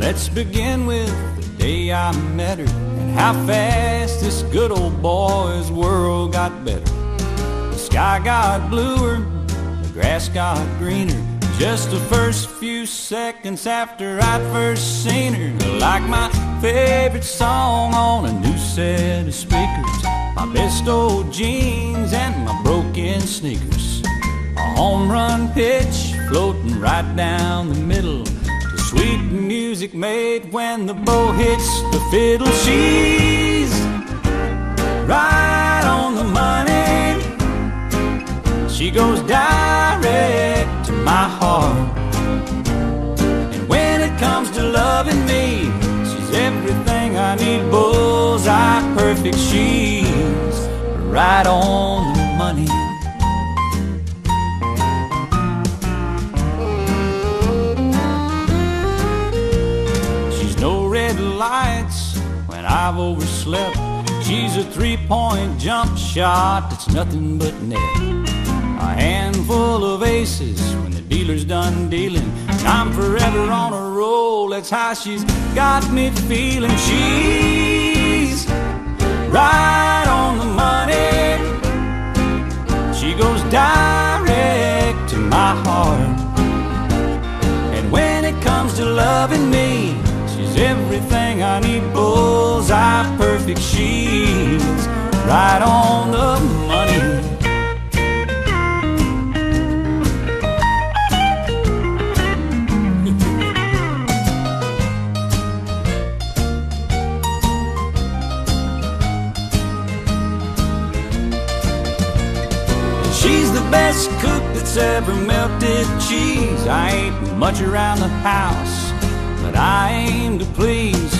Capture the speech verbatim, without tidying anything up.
Let's begin with the day I met her and how fast this good old boy's world got better. The sky got bluer, the grass got greener, just the first few seconds after I'd first seen her. Like my favorite song on a new set of speakers, my best old jeans and my broken sneakers, a home run pitch floating right down the middle, the sweet music made when the bow hits the fiddle. She's right on the money, she goes direct to my heart. And when it comes to loving me, she's everything I need, bullseye perfect. She's right on the money. She's no red lights when I've overslept, she's a three-point jump shot that's nothing but net, a handful of aces when the dealer's done dealing, and I'm forever on a roll. That's how she's got me feeling. She's right on the money, she goes direct to my heart. And when it comes to loving me, she's everything I need, bullseye perfect. She's right on the money. She's the best cook that's ever melted cheese. I ain't much around the house, but I aim to please.